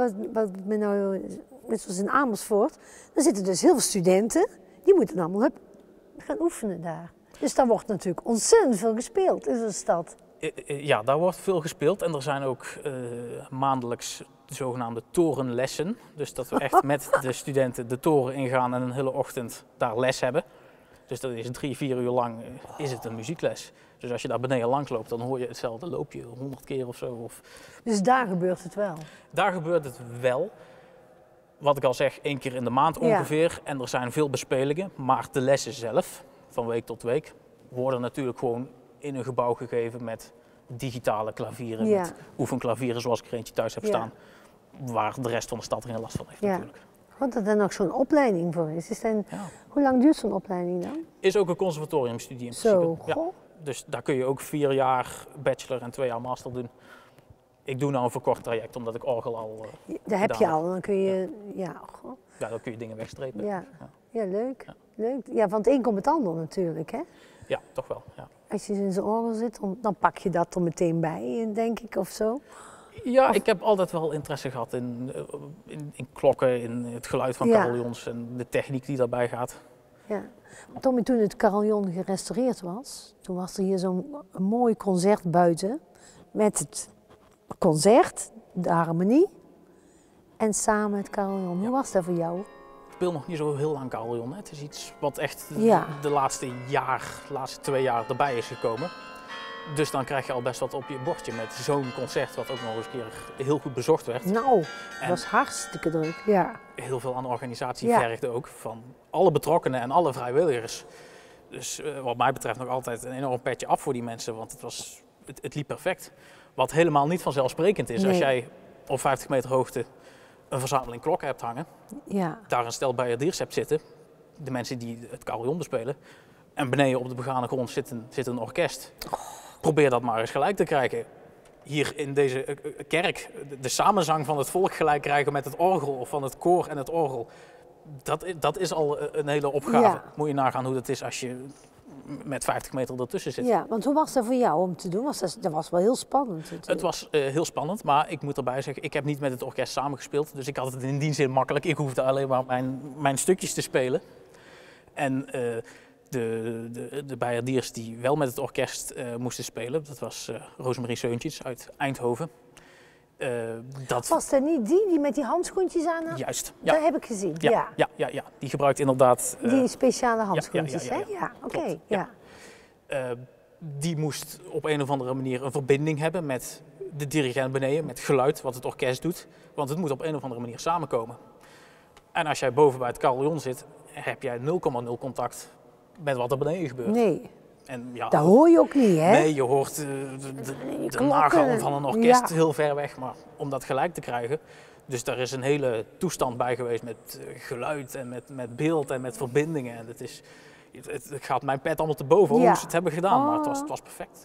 net zoals in Amersfoort, dan zitten dus heel veel studenten, die moeten allemaal gaan oefenen daar. Dus daar wordt natuurlijk ontzettend veel gespeeld in zo'n stad. Ja, daar wordt veel gespeeld en er zijn ook maandelijks de zogenaamde torenlessen. Dus dat we echt met de studenten de toren ingaan en een hele ochtend daar les hebben. Dus dat is 3-4 uur lang is het een muziekles. Dus als je daar beneden langs loopt, dan hoor je hetzelfde loopje 100 keer of zo. Dus daar gebeurt het wel? Daar gebeurt het wel. Wat ik al zeg, 1 keer in de maand ongeveer. Ja. En er zijn veel bespelingen, maar de lessen zelf, van week tot week, worden natuurlijk gewoon in een gebouw gegeven met digitale klavieren, met oefenklavieren zoals ik er eentje thuis heb staan, waar de rest van de stad er geen last van heeft natuurlijk. Wat dat er nog zo'n opleiding voor is. Hoe lang duurt zo'n opleiding dan? Is ook een conservatoriumstudie in principe. Ja. Dus daar kun je ook 4 jaar bachelor en 2 jaar master doen. Ik doe nou een verkort traject, omdat ik orgel al... Daar heb je al, dan kun je... Ja, dan kun je dingen wegstrepen. Ja, leuk. Ja. Leuk. Ja, van het een komt het ander natuurlijk, hè? Ja, toch wel. Ja. Als je in zijn orgel zit, dan pak je dat er meteen bij, denk ik, of zo? Ja, ik heb altijd wel interesse gehad in klokken, in het geluid van carillons en de techniek die daarbij gaat. Ja. Tommy, toen het carillon gerestaureerd was, toen was er hier zo'n mooi concert buiten met het concert, de harmonie en samen het carillon. Hoe was dat voor jou? Ik speel nog niet zo heel lang carillon. Hè. Het is iets wat echt de laatste 2 jaar erbij is gekomen. Dus dan krijg je al best wat op je bordje met zo'n concert, wat ook nog eens een keer heel goed bezocht werd. Nou, dat was hartstikke druk, ja. Heel veel aan de organisatie vergde ook, van alle betrokkenen en alle vrijwilligers. Dus wat mij betreft nog altijd een enorm petje af voor die mensen, want het liep perfect. Wat helemaal niet vanzelfsprekend is, als jij op 50 meter hoogte een verzameling klokken hebt hangen, daar een stel bijaardiers hebt zitten, de mensen die het carillon bespelen, en beneden op de begane grond zit een orkest. Probeer dat maar eens gelijk te krijgen. Hier in deze kerk, de samenzang van het volk gelijk krijgen met het orgel, of van het koor en het orgel. Dat is al een hele opgave. Ja. Moet je nagaan hoe dat is als je met 50 meter ertussen zit. Ja, want hoe was dat voor jou om te doen? Dat was wel heel spannend natuurlijk. Het was heel spannend, maar ik moet erbij zeggen, ik heb niet met het orkest samengespeeld. Dus ik had het in die zin makkelijk. Ik hoefde alleen maar mijn stukjes te spelen. En de bijaardiers die wel met het orkest moesten spelen, dat was Rosemarie Seuntjes uit Eindhoven. Was er niet die met die handschoentjes aan had? Juist. Ja. Dat heb ik gezien, ja. Die gebruikt inderdaad... die speciale handschoentjes, hè? Ja, oké. Ja. Die moest op een of andere manier een verbinding hebben met de dirigent beneden, met geluid, wat het orkest doet. Want het moet op een of andere manier samenkomen. En als jij boven bij het carillon zit, heb jij 0,0 contact met wat er beneden gebeurt. Nee. En dat hoor je ook niet, hè? Nee, je hoort de nagalm van een orkest heel ver weg, maar om dat gelijk te krijgen. Dus daar is een hele toestand bij geweest met geluid en met beeld en met verbindingen. En het gaat mijn pet allemaal te boven hoe ze het hebben gedaan, maar het was perfect.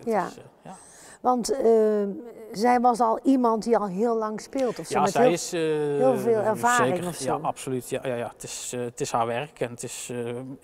Want zij was al iemand die al heel lang speelt, of zo? Ja, met zij is heel veel ervaring zeker, of zo. Ja, absoluut. Ja. Het is haar werk en het is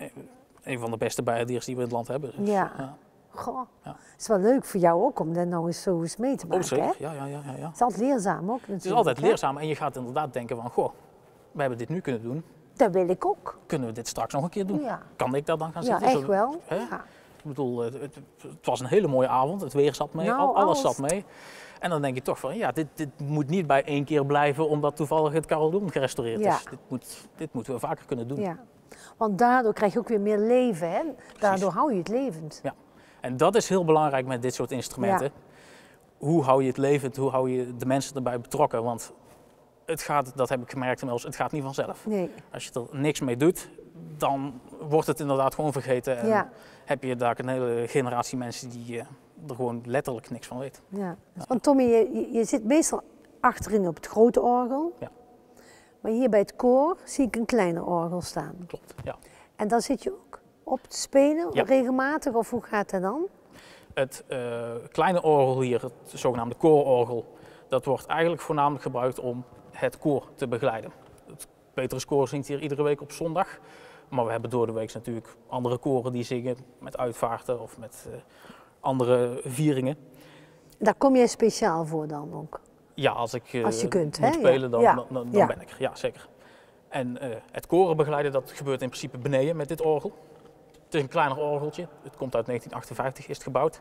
een van de beste bijaardiers die we in het land hebben. Dus, Goh, het is wel leuk voor jou ook om dat nou eens zo eens mee te maken, zeker. Hè? Ja. Het is altijd leerzaam ook natuurlijk. Het is altijd leerzaam en je gaat inderdaad denken van, goh, we hebben dit nu kunnen doen. Dat wil ik ook. Kunnen we dit straks nog een keer doen? Ja. Kan ik daar dan gaan zitten? Ja, echt wel. Ja. Ik bedoel, het was een hele mooie avond, het weer zat mee, alles zat mee. En dan denk je toch van, ja, dit moet niet bij 1 keer blijven omdat toevallig het carillon gerestaureerd is. Dit moeten we vaker kunnen doen. Ja. Want daardoor krijg je ook weer meer leven, hè? Daardoor hou je het levend. Ja, en dat is heel belangrijk met dit soort instrumenten. Ja. Hoe hou je het levend, hoe hou je de mensen erbij betrokken? Want het gaat, dat heb ik gemerkt inmiddels, het gaat niet vanzelf. Nee. Als je er niks mee doet, dan wordt het inderdaad gewoon vergeten. En heb je daar een hele generatie mensen die er gewoon letterlijk niks van weten. Ja. Want Tommy, je zit meestal achterin op het grote orgel. Ja. Maar hier bij het koor zie ik een kleiner orgel staan. Klopt, ja. En dan zit je ook op te spelen, regelmatig, of hoe gaat dat dan? Het kleine orgel hier, het zogenaamde koororgel, dat wordt eigenlijk voornamelijk gebruikt om het koor te begeleiden. Het Petruskoor zingt hier iedere week op zondag. Maar we hebben door de week natuurlijk andere koren die zingen met uitvaarten of met andere vieringen. Daar kom jij speciaal voor dan ook? Ja, als je kunt, moet spelen, dan ben ik er. Ja, zeker. En het koren begeleiden, dat gebeurt in principe beneden met dit orgel. Het is een kleiner orgeltje. Het komt uit 1958, is het gebouwd.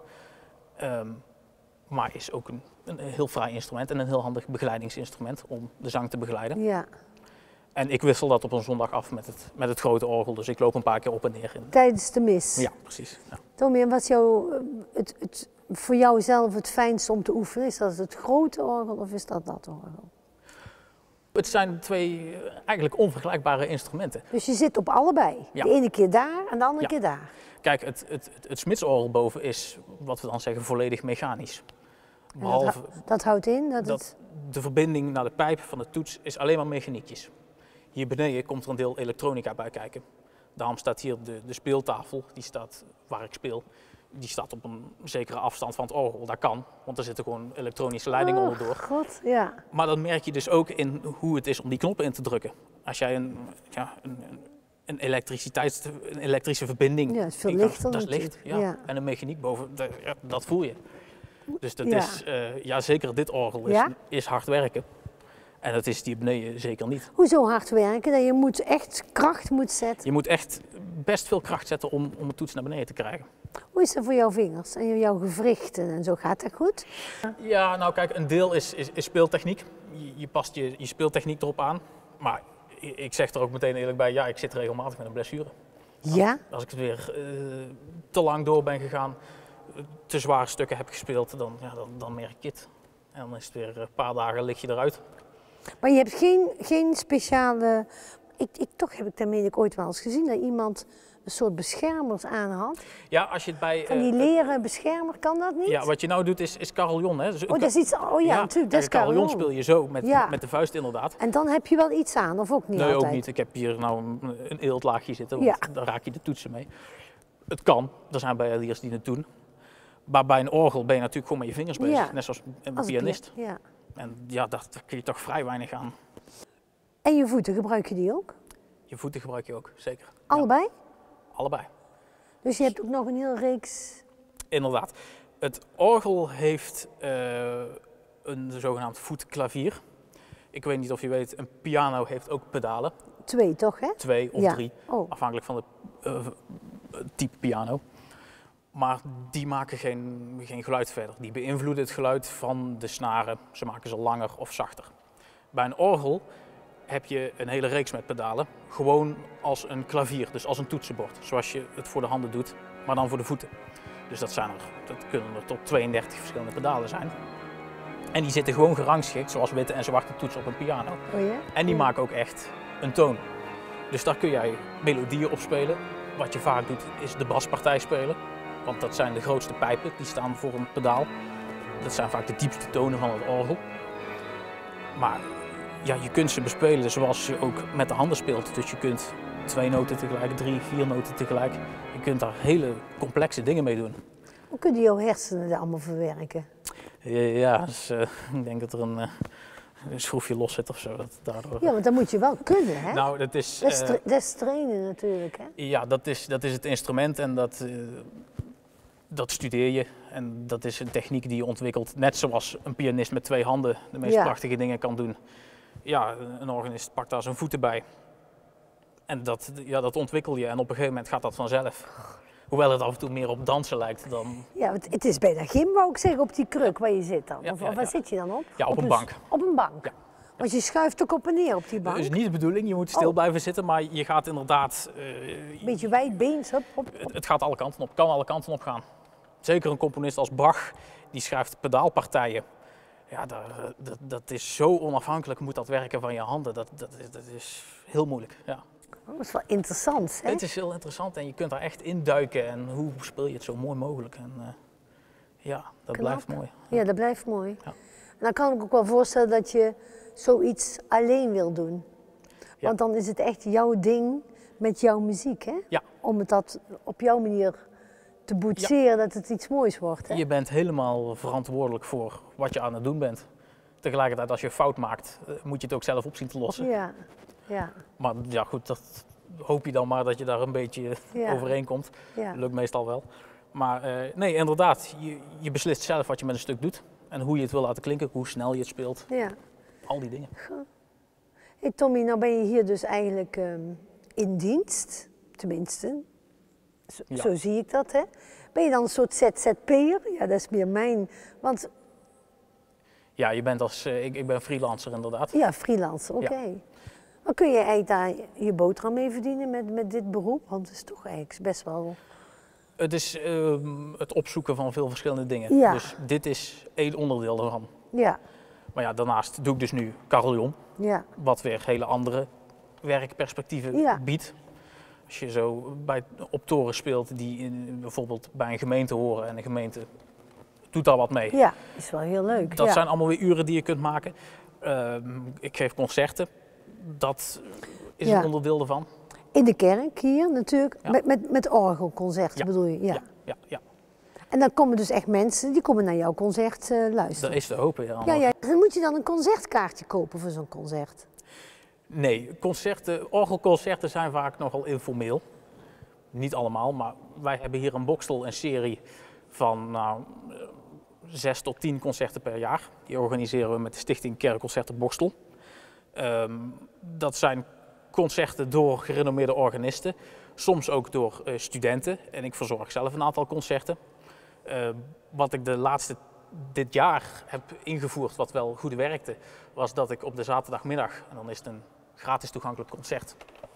Maar is ook een heel fraai instrument en een heel handig begeleidingsinstrument om de zang te begeleiden. Ja. En ik wissel dat op een zondag af met het grote orgel, dus ik loop een paar keer op en neer. Tijdens de mis? Ja, precies. Ja. Tommy, en wat is voor jou zelf het fijnste om te oefenen? Is dat het grote orgel of is dat orgel? Het zijn 2 eigenlijk onvergelijkbare instrumenten. Dus je zit op allebei? Ja. De ene keer daar en de andere keer daar? Kijk, het smidsorgel boven is, wat we dan zeggen, volledig mechanisch. Dat houdt in? Dat de verbinding naar de pijp van de toets is alleen maar mechaniekjes. Hier beneden komt er een deel elektronica bij kijken. Daarom staat hier de speeltafel, die staat waar ik speel. Die staat op een zekere afstand van het orgel. Dat kan, want er zitten gewoon elektronische leidingen onderdoor. God, ja. Maar dat merk je dus ook in hoe het is om die knoppen in te drukken. Als jij een elektrische verbinding... Ja, het is veel lichter. Dat is licht, ja. En een mechaniek boven, dat voel je. Dus dat is, zeker dit orgel is hard werken. En dat is die beneden zeker niet. Hoezo hard werken? Dat je echt kracht moet zetten? Je moet echt best veel kracht zetten om het toets naar beneden te krijgen. Hoe is dat voor jouw vingers en jouw gewrichten en zo? Gaat dat goed? Ja, nou kijk, een deel is speeltechniek. Je past je speeltechniek erop aan. Maar ik zeg er ook meteen eerlijk bij, ik zit regelmatig met een blessure. Ja? Als ik het weer te lang door ben gegaan, te zware stukken heb gespeeld, dan merk je het. En dan is het weer een paar dagen lig je eruit. Maar je hebt geen speciale... Toch heb ik daarmee ooit wel eens gezien dat iemand een soort beschermers aan had. Ja, als je het bij... Van die leren beschermer, kan dat niet? Ja, wat je nou doet is carillon. Hè? Dus dat is iets... natuurlijk, dat is carillon speel je zo met de vuist inderdaad. En dan heb je wel iets aan, of ook niet altijd? Nee, ook niet. Ik heb hier nou een eeltlaagje zitten, want daar raak je de toetsen mee. Het kan, er zijn bijaardiers die het doen. Maar bij een orgel ben je natuurlijk gewoon met je vingers bezig, net zoals een pianist. Ja. En daar kun je toch vrij weinig aan. En je voeten, gebruik je die ook? Je voeten gebruik je ook, zeker. Allebei? Ja. Allebei. Dus je hebt ook nog een hele reeks... Inderdaad. Het orgel heeft een zogenaamd voetklavier. Ik weet niet of je weet, een piano heeft ook pedalen. 2 toch, hè? 2 of 3, afhankelijk van het type piano. Maar die maken geen geluid verder. Die beïnvloeden het geluid van de snaren. Ze maken ze langer of zachter. Bij een orgel heb je een hele reeks met pedalen. Gewoon als een klavier, dus als een toetsenbord. Zoals je het voor de handen doet, maar dan voor de voeten. Dus dat kunnen er tot 32 verschillende pedalen zijn. En die zitten gewoon gerangschikt, zoals witte en zwarte toetsen op een piano. Oh ja? En die maken ook echt een toon. Dus daar kun jij melodieën op spelen. Wat je vaak doet, is de baspartij spelen. Want dat zijn de grootste pijpen, die staan voor een pedaal. Dat zijn vaak de diepste tonen van het orgel. Maar je kunt ze bespelen zoals je ook met de handen speelt. Dus je kunt 2 noten tegelijk, 3, 4 noten tegelijk. Je kunt daar hele complexe dingen mee doen. Hoe kunnen jouw hersenen dat allemaal verwerken? Dus, ik denk dat er een schroefje los zit of zo. Daardoor... Ja, want dat moet je wel kunnen, hè? Nou, dat is... dat is trainen natuurlijk, hè? Ja, dat is het instrument en dat studeer je. En dat is een techniek die je ontwikkelt. Net zoals een pianist met 2 handen de meest prachtige dingen kan doen. Ja, een organist pakt daar zijn voeten bij. En dat ontwikkel je en op een gegeven moment gaat dat vanzelf. Hoewel het af en toe meer op dansen lijkt dan... Ja, het is bijna gym, wou ik zeggen, op die kruk waar je zit dan. Of waar zit je dan op? Ja, op een bank. Op een bank? Ja. Want je schuift ook op en neer op die bank? Dat is niet de bedoeling, je moet stil blijven zitten, maar je gaat inderdaad... Een beetje wijdbeens op. Het gaat alle kanten op, kan alle kanten op gaan. Zeker een componist als Bach, die schrijft pedaalpartijen. Ja, dat is zo onafhankelijk, moet dat werken van je handen. Dat is heel moeilijk, ja. Dat is wel interessant, hè? Het is heel interessant en je kunt daar echt induiken en hoe speel je het zo mooi mogelijk. En dat blijft mooi. Ja, dat blijft mooi. Ja. En dan kan ik ook wel voorstellen dat je zoiets alleen wil doen. Ja. Want dan is het echt jouw ding met jouw muziek, hè? Ja. Om het dat op jouw manier te boetseren, dat het iets moois wordt, hè? Je bent helemaal verantwoordelijk voor wat je aan het doen bent. Tegelijkertijd, als je een fout maakt, moet je het ook zelf op zien te lossen. Ja. Ja. Maar ja, goed, dat hoop je dan maar dat je daar een beetje overheen komt. Ja. Lukt meestal wel. Maar nee, inderdaad, je beslist zelf wat je met een stuk doet. En hoe je het wil laten klinken, hoe snel je het speelt. Ja. Al die dingen. Hey Tommy, nou ben je hier dus eigenlijk in dienst. Tenminste, zo zie ik dat, hè? Ben je dan een soort ZZP'er? Ja, dat is meer mijn... Want... Ja, je bent ik ben freelancer inderdaad. Ja, freelancer, oké. Ja. Dan kun je eigenlijk daar je boterham mee verdienen met dit beroep? Want het is toch eigenlijk best wel... Het is het opzoeken van veel verschillende dingen. Ja. Dus dit is één onderdeel ervan. Ja. Maar ja, daarnaast doe ik dus nu carillon. Ja. Wat weer hele andere werkperspectieven biedt. Als je zo op toren speelt die bijvoorbeeld bij een gemeente horen en de gemeente doet daar wat mee. Ja, is wel heel leuk. Dat zijn allemaal weer uren die je kunt maken. Ik geef concerten. Dat is een onderdeel ervan. In de kerk hier natuurlijk, met orgelconcerten bedoel je? Ja. En dan komen dus echt mensen, die komen naar jouw concert luisteren? Dat is te hopen, ja. En moet je dan een concertkaartje kopen voor zo'n concert? Nee, orgelconcerten zijn vaak nogal informeel. Niet allemaal, maar wij hebben hier in Boxtel een serie van 6 tot 10 concerten per jaar. Die organiseren we met de Stichting Kerkconcerten Boxtel. Dat zijn concerten door gerenommeerde organisten, soms ook door studenten. En ik verzorg zelf een aantal concerten. Wat ik dit jaar heb ingevoerd, wat wel goed werkte, was dat ik op de zaterdagmiddag, en dan is het een gratis toegankelijk concert,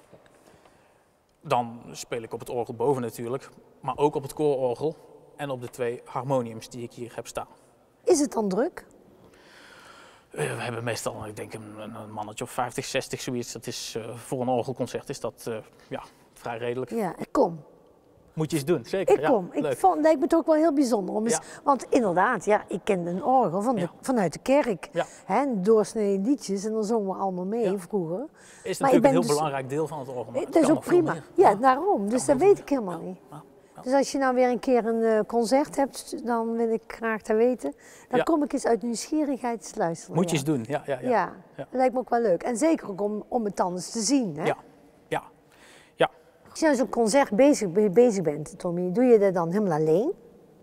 dan speel ik op het orgel boven natuurlijk, maar ook op het koororgel en op de 2 harmoniums die ik hier heb staan. Is het dan druk? We hebben meestal, ik denk een mannetje of 50, 60 zoiets. Dat is, voor een orgelconcert is dat vrij redelijk. Ja, ik kom. Moet je eens doen, zeker. Ik kom. Het lijkt me toch wel heel bijzonder. Want inderdaad, ik kende een orgel vanuit de kerk. Ja. Doorsnee liedjes en dan zongen we allemaal mee vroeger. Is natuurlijk een heel belangrijk deel van het orgel. Dat is ook prima. Ja, daarom. Dus dat weet ik helemaal niet. Dus als je nou weer een keer een concert hebt, dan wil ik graag dat weten. Dan kom ik eens uit nieuwsgierigheid luisteren. Moet je eens doen, ja. Dat lijkt me ook wel leuk. En zeker ook om het dan eens te zien, hè? Ja. Als je aan zo'n concert bezig bent, Tommy, doe je dat dan helemaal alleen?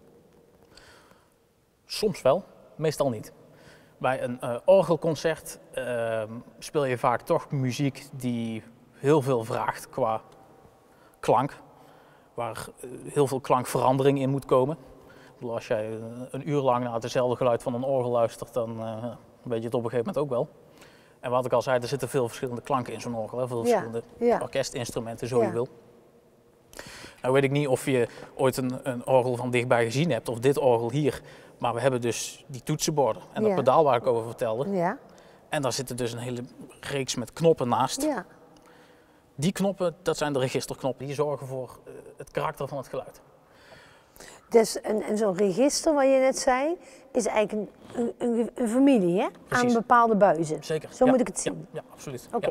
Soms wel, meestal niet. Bij een orgelconcert speel je vaak toch muziek die heel veel vraagt qua klank. Waar heel veel klankverandering in moet komen. Als jij een uur lang naar hetzelfde geluid van een orgel luistert, dan weet je het op een gegeven moment ook wel. En wat ik al zei, er zitten veel verschillende klanken in zo'n orgel. Veel verschillende orkestinstrumenten, zo je wil. Nou weet ik niet of je ooit een orgel van dichtbij gezien hebt, of dit orgel hier. Maar we hebben dus die toetsenborden en dat pedaal waar ik over vertelde. Ja. En daar zitten dus een hele reeks met knoppen naast. Ja. Die knoppen, dat zijn de registerknoppen, die zorgen voor het karakter van het geluid. Dus zo'n register, wat je net zei, is eigenlijk een familie, hè? Aan bepaalde buizen. Zeker. Zo moet ik het zien. Ja, absoluut. Oké. Ja.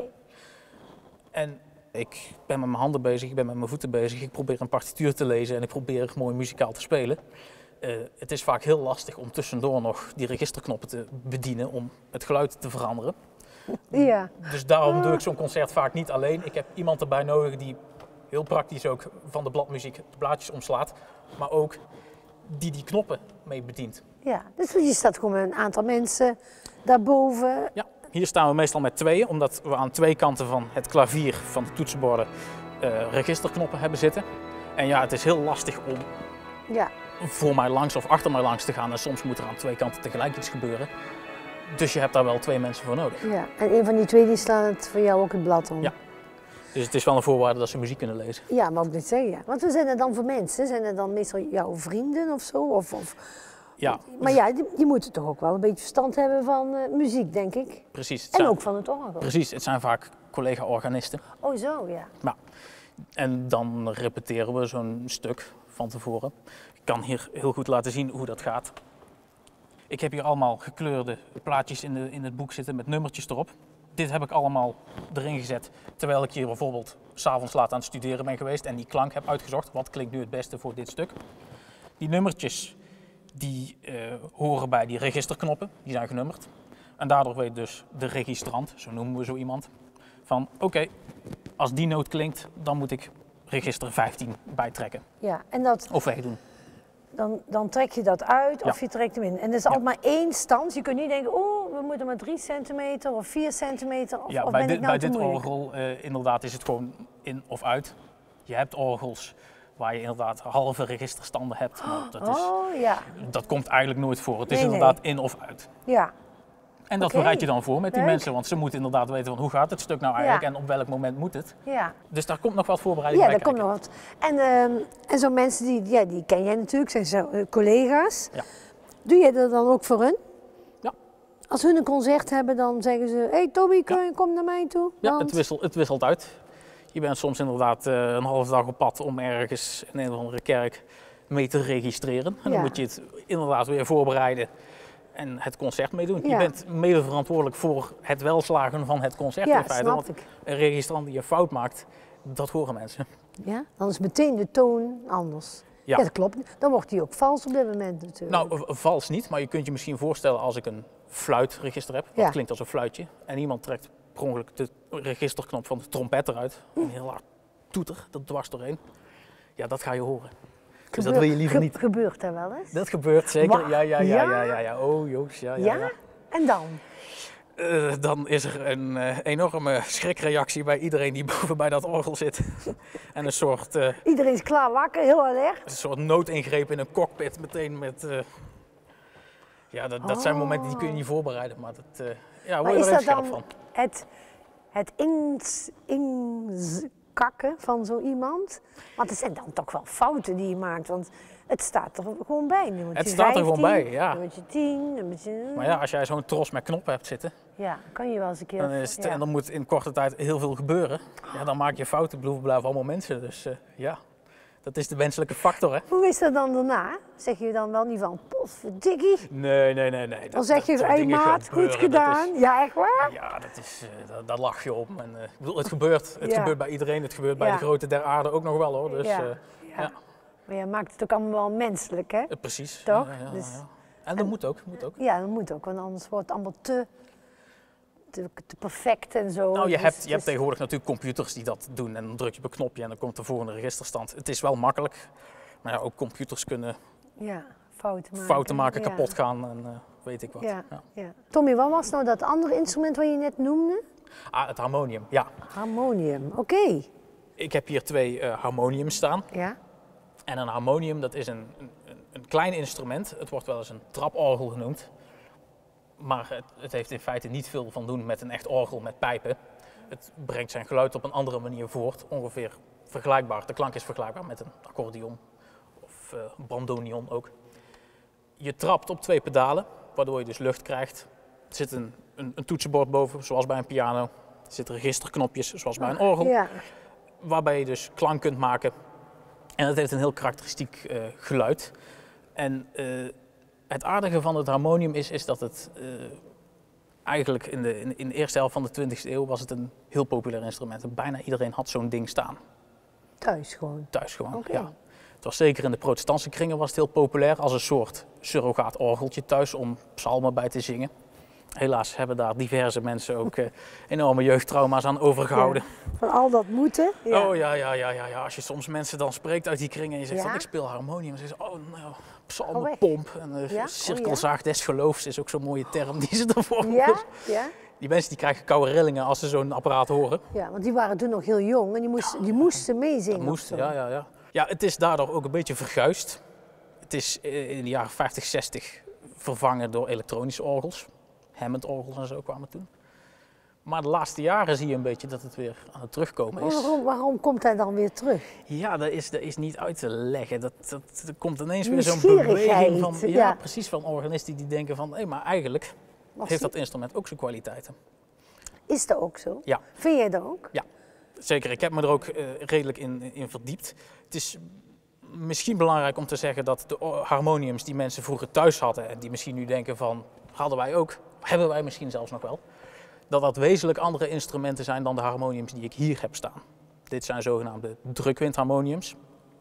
En ik ben met mijn handen bezig, ik ben met mijn voeten bezig. Ik probeer een partituur te lezen en ik probeer mooi muzikaal te spelen. Het is vaak heel lastig om tussendoor nog die registerknoppen te bedienen om het geluid te veranderen. Ja. Dus daarom doe ik zo'n concert vaak niet alleen. Ik heb iemand erbij nodig die heel praktisch ook van de bladmuziek de blaadjes omslaat, maar ook die knoppen mee bedient. Ja, dus je staat gewoon met een aantal mensen daarboven. Ja, hier staan we meestal met 2, omdat we aan 2 kanten van het klavier van de toetsenborden registerknoppen hebben zitten. En ja, het is heel lastig om voor mij langs of achter mij langs te gaan en soms moet er aan 2 kanten tegelijk iets gebeuren. Dus je hebt daar wel 2 mensen voor nodig. Ja, en een van die 2 die slaan het voor jou ook het blad om. Ja. Dus het is wel een voorwaarde dat ze muziek kunnen lezen. Ja, maar ook dit zeggen. Ja. Want wat zijn er dan voor mensen? Zijn er dan meestal jouw vrienden of zo? Ja. Maar ja, die moeten toch ook wel een beetje verstand hebben van muziek, denk ik. Precies. En ook van het orgel. Precies, het zijn vaak collega-organisten. Oh zo, ja. Nou, en dan repeteren we zo'n stuk van tevoren. Ik kan hier heel goed laten zien hoe dat gaat. Ik heb hier allemaal gekleurde plaatjes in het boek zitten met nummertjes erop. Dit heb ik allemaal erin gezet terwijl ik hier bijvoorbeeld 's avonds laat aan het studeren ben geweest en die klank heb uitgezocht. Wat klinkt nu het beste voor dit stuk? Die nummertjes die horen bij die registerknoppen, die zijn genummerd. En daardoor weet dus de registrant, zo noemen we zo iemand, van oké, als die noot klinkt, dan moet ik register 15 bijtrekken. Ja, en dat... Of wegdoen. Dan trek je dat uit of je trekt hem in. En dat is altijd maar 1 stand. Je kunt niet denken, we moeten maar 3 centimeter of 4 centimeter. Of ben ik nou bij dit orgel inderdaad is het gewoon in of uit. Je hebt orgels waar je inderdaad halve registerstanden hebt. Maar dat komt eigenlijk nooit voor. Het is inderdaad in of uit. Ja. En dat bereid je dan voor met die mensen, want ze moeten inderdaad weten van hoe gaat het stuk nou eigenlijk en op welk moment moet het. Ja. Dus daar komt nog wat voorbereiding bij kijken. Ja, daar komt nog wat. En zo'n mensen, die ken jij natuurlijk, zijn zo, collega's. Ja. Doe je dat dan ook voor hun? Ja. Als hun een concert hebben, dan zeggen ze, hey Tommy, kom naar mij toe. Ja, het wisselt uit. Je bent soms inderdaad een halve dag op pad om ergens in een of andere kerk mee te registreren. En dan moet je het inderdaad weer voorbereiden. en het concert meedoen. Ja. Je bent mede verantwoordelijk voor het welslagen van het concert in feite. Snap Want ik. een registrant die een fout maakt, dat horen mensen. Ja, dan is meteen de toon anders. Ja, dat klopt. Dan wordt die ook vals op dit moment natuurlijk. Nou, vals niet, maar je kunt je misschien voorstellen als ik een fluitregister heb, dat klinkt als een fluitje, en iemand trekt per ongeluk de registerknop van de trompet eruit, een heel hard toeter, dat dwars doorheen. Ja, dat ga je horen. Dus dat wil je liever niet. Gebeurt dat wel eens? Dat gebeurt zeker. Wow. Ja. Oh Joost, ja. En dan? Dan is er een enorme schrikreactie bij iedereen die boven bij dat orgel zit. En een soort... Iedereen is klaar wakker, heel alert. Een soort noodingreep in een cockpit meteen met... dat zijn momenten die kun je niet voorbereiden, maar dat word je er even scherp van. Het inkakken van zo iemand? Want het zijn dan toch wel fouten die je maakt, want het staat er gewoon bij. Het staat er gewoon bij, ja. Nummertje 10, nummertje... Maar ja, als jij zo'n tros met knoppen hebt zitten, ja, kan je wel eens een keer... en dan moet in korte tijd heel veel gebeuren, ja, dan maak je fouten. We blijven allemaal mensen, dus dat is de menselijke factor, hè. Hoe is dat dan daarna? Zeg je dan wel niet van, potverdikkie? Nee. Dan zeg je, hey maat, goed gedaan. Ja, echt waar? Ja, daar lach je op. En, ik bedoel, het gebeurt bij iedereen, het gebeurt bij de grote der aarde ook nog wel, hoor. Dus, ja. Maar je maakt het ook allemaal wel menselijk, hè? Precies. Toch? Ja. Dus, en dat moet ook. Ja, dat moet ook, want anders wordt het allemaal te perfect en zo. Nou, je hebt tegenwoordig natuurlijk computers die dat doen en dan druk je op een knopje en dan komt de volgende registerstand. Het is wel makkelijk, maar ja, ook computers kunnen fouten maken, kapot gaan en weet ik wat. Ja. Tommy, wat was nou dat andere instrument wat je net noemde? Het harmonium, ja. Harmonium, oké. Ik heb hier 2 harmoniums staan. Ja. En een harmonium, dat is een klein instrument. Het wordt wel eens een traporgel genoemd. Maar het heeft in feite niet veel van doen met een echt orgel met pijpen. Het brengt zijn geluid op een andere manier voort. Ongeveer vergelijkbaar. De klank is vergelijkbaar met een accordeon of bandoneon ook. Je trapt op 2 pedalen, waardoor je dus lucht krijgt. Er zit een toetsenbord boven, zoals bij een piano. Er zitten registerknopjes, zoals bij een orgel. Ja. Waarbij je dus klank kunt maken. En dat heeft een heel karakteristiek geluid. En het aardige van het harmonium is dat het eigenlijk in de eerste helft van de 20e eeuw was het een heel populair instrument. En bijna iedereen had zo'n ding staan. Thuis gewoon? Thuis gewoon, okay. Ja. Het was zeker in de protestantse kringen was het heel populair als een soort surrogaat orgeltje thuis om psalmen bij te zingen. Helaas hebben daar diverse mensen ook enorme jeugdtrauma's aan overgehouden. Ja, van al dat moeten? Ja. Oh ja. Als je soms mensen dan spreekt uit die kringen en je zegt van ik speel harmonium. Dan zeggen ze, psalmenpomp. En cirkelzaag des geloofs is ook zo'n mooie term die ze ervoor hebben. Ja? Die mensen die krijgen koude rillingen als ze zo'n apparaat horen. Ja, want die waren toen nog heel jong en die moesten meezingen. Dat moesten, ja. Ja, het is daardoor ook een beetje verguisd. Het is in de jaren 50, 60 vervangen door elektronische orgels. Hammond-orgels en zo kwamen toen. Maar de laatste jaren zie je een beetje dat het weer aan het terugkomen is. Waarom komt hij dan weer terug? Ja, dat is niet uit te leggen. Er komt ineens weer zo'n beweging van, precies, van organisten die denken van, maar eigenlijk heeft dat instrument ook zijn kwaliteiten. Is dat ook zo? Ja. Vind jij dat ook? Ja, zeker. Ik heb me er ook redelijk in verdiept. Het is misschien belangrijk om te zeggen dat de harmoniums die mensen vroeger thuis hadden en die misschien nu denken van, hadden wij ook, hebben wij misschien zelfs nog wel, dat wezenlijk andere instrumenten zijn dan de harmoniums die ik hier heb staan. Dit zijn zogenaamde drukwindharmoniums.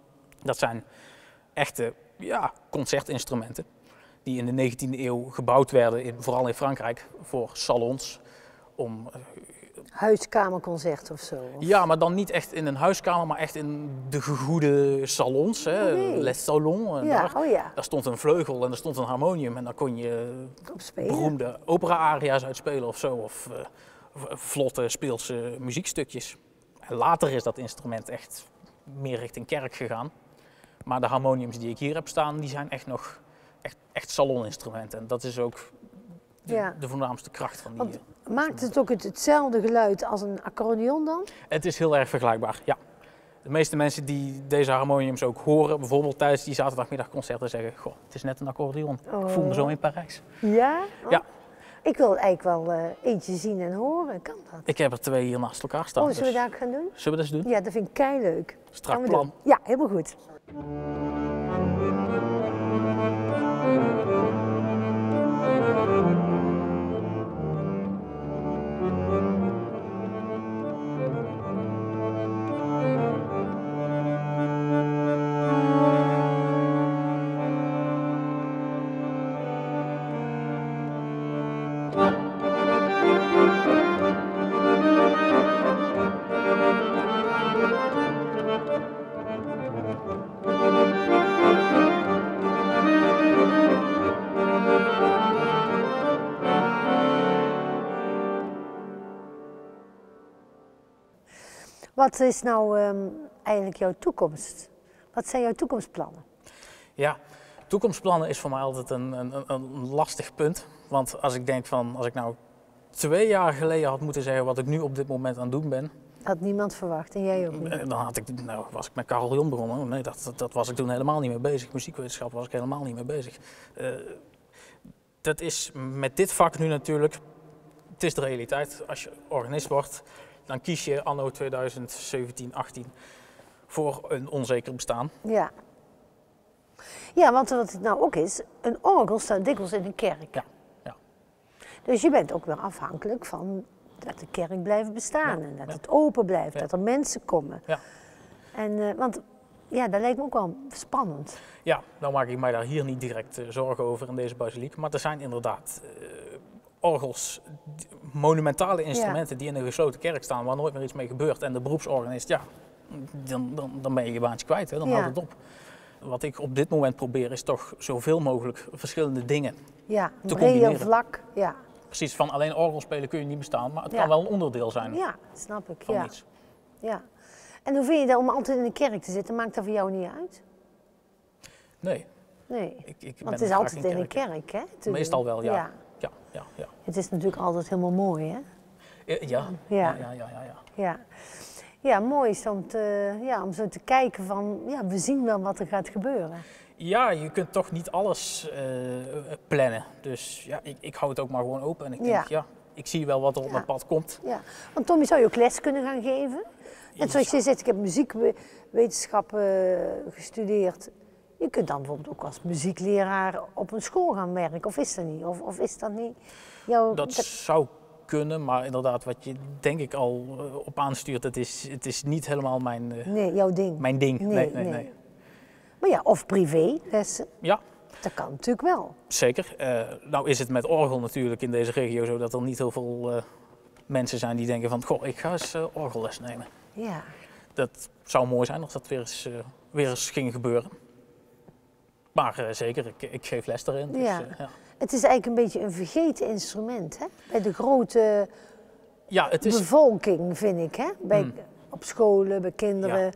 Dat zijn echte concertinstrumenten die in de 19e eeuw gebouwd werden, vooral in Frankrijk, voor salons. Om huiskamerconcert of zo? Of? Ja, maar dan niet echt in een huiskamer, maar echt in de gegoede salons, les salons. Daar stond een vleugel en er stond een harmonium en daar kon je beroemde opera-aria's uitspelen of zo, of vlotte speelse muziekstukjes. En later is dat instrument echt meer richting kerk gegaan. Maar de harmoniums die ik hier heb staan, die zijn echt nog echt saloninstrumenten. En dat is ook de voornaamste kracht van die. Maakt het ook hetzelfde geluid als een accordeon dan? Het is heel erg vergelijkbaar, ja. De meeste mensen die deze harmoniums ook horen, bijvoorbeeld tijdens die zaterdagmiddagconcerten, zeggen, goh, het is net een accordeon. Ik voel me zo in Parijs. Ja? Oh. Ja. Ik wil eigenlijk wel eentje zien en horen, kan dat? Ik heb er 2 hier naast elkaar staan. Zullen we dat gaan doen? Zullen we dat eens doen? Ja, dat vind ik keileuk. Strak plan. Ja, helemaal goed. Wat is nou eigenlijk jouw toekomst? Wat zijn jouw toekomstplannen? Ja, toekomstplannen is voor mij altijd een lastig punt. Want als ik denk van, als ik nou 2 jaar geleden had moeten zeggen wat ik nu op dit moment aan het doen ben. Had niemand verwacht en jij ook niet? Dan was ik met carillon begonnen. Nee, dat was ik toen helemaal niet mee bezig. Muziekwetenschap was ik helemaal niet mee bezig. Dat is met dit vak nu natuurlijk, het is de realiteit. Als je organist wordt, dan kies je anno 2017, 18 voor een onzeker bestaan. Ja. Ja, want wat het nou ook is, een orgel staat dikwijls in een kerk. Ja. Ja. Dus je bent ook weer afhankelijk van dat de kerk blijft bestaan en dat het open blijft, dat er mensen komen. Ja. En, want ja, dat lijkt me ook wel spannend. Ja, nou maak ik mij daar hier niet direct zorgen over in deze basiliek. Maar er zijn inderdaad orgels, monumentale instrumenten die in een gesloten kerk staan waar nooit meer iets mee gebeurt. En de beroepsorganist, ja, dan ben je je baantje kwijt, hè? Dan houdt het op. Wat ik op dit moment probeer is toch zoveel mogelijk verschillende dingen te combineren. Vlak, ja. Precies, van alleen orgel spelen kun je niet bestaan, maar het kan wel een onderdeel zijn. Ja, snap ik. Van iets. Ja. En hoe vind je dat om altijd in de kerk te zitten? Maakt dat voor jou niet uit? Nee. Want het is altijd in een kerk, hè? Meestal wel, ja. Het is natuurlijk altijd helemaal mooi, hè? Ja. Ja, mooi is om zo te kijken van, we zien wel wat er gaat gebeuren. Ja, je kunt toch niet alles plannen. Dus ja, ik hou het ook maar gewoon open en ik denk, ik zie wel wat er op mijn pad komt. Ja, want Tommy, zou je ook les kunnen gaan geven? Net zoals je zegt, ik heb muziekwetenschappen gestudeerd. Je kunt dan bijvoorbeeld ook als muziekleraar op een school gaan werken, of is dat niet? Of is dat niet jouw... Dat zou kunnen, maar inderdaad, wat je denk ik al op aanstuurt, het is niet helemaal mijn... jouw ding. Mijn ding, nee. Maar ja, of privélessen. Ja. Dat kan natuurlijk wel. Zeker. Nou is het met orgel natuurlijk in deze regio zo dat er niet heel veel mensen zijn die denken van, goh, ik ga eens orgelles nemen. Ja. Dat zou mooi zijn als dat weer eens ging gebeuren. Maar zeker, ik geef les erin. Dus, Het is eigenlijk een beetje een vergeten instrument, hè? Bij de grote bevolking, vind ik, hè? Op scholen, bij kinderen.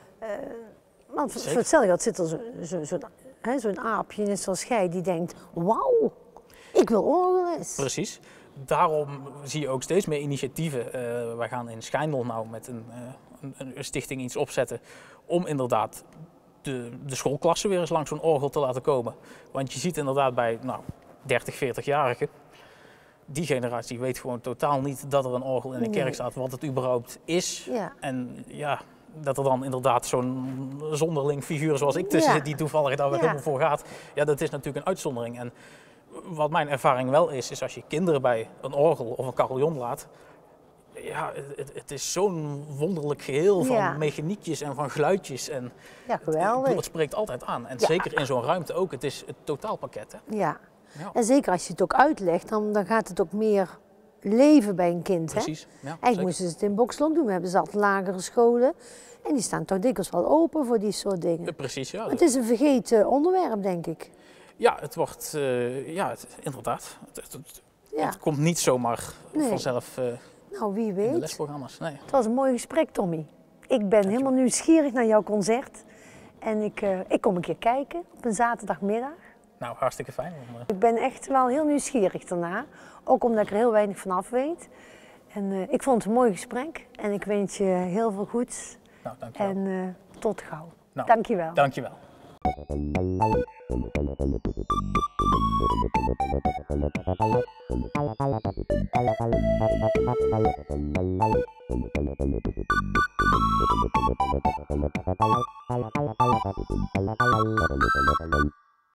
Want voor hetzelfde geld zit er zo'n aapje, net zoals jij, die denkt, wauw, ik wil orgelles. Precies. Daarom zie je ook steeds meer initiatieven. Wij gaan in Schijndel nou met een stichting iets opzetten om inderdaad de schoolklassen weer eens langs zo'n orgel te laten komen. Want je ziet inderdaad bij 30, 40-jarigen, die generatie weet gewoon totaal niet dat er een orgel in de kerk staat, wat het überhaupt is. Ja. En ja, dat er dan inderdaad zo'n zonderling figuur zoals ik tussen zit, die toevallig daar weer helemaal voor gaat. Ja, dat is natuurlijk een uitzondering. En wat mijn ervaring wel is als je kinderen bij een orgel of een carillon laat, ja, het is zo'n wonderlijk geheel van mechaniekjes en van geluidjes. En ja, geweldig. Het spreekt altijd aan. En zeker in zo'n ruimte ook. Het is het totaalpakket. Hè? Ja. En zeker als je het ook uitlegt, dan gaat het ook meer leven bij een kind. Precies. Hè? Ja, eigenlijk moesten ze het in Boxland doen. We hebben zat lagere scholen. En die staan toch dikwijls wel open voor die soort dingen. Precies, ja. Het is een vergeten onderwerp, denk ik. Ja, het wordt, inderdaad. Het komt niet zomaar vanzelf nou, wie weet. in de lesprogramma's. Nee. Het was een mooi gesprek, Tommy. Ik ben helemaal nieuwsgierig naar jouw concert. En ik kom een keer kijken op een zaterdagmiddag. Nou, hartstikke fijn. Ik ben echt wel heel nieuwsgierig daarna. Ook omdat ik er heel weinig van af weet. En ik vond het een mooi gesprek. En ik wens je heel veel goeds. Nou, dankjewel. En tot gauw. Nou, dankjewel. Dankjewel.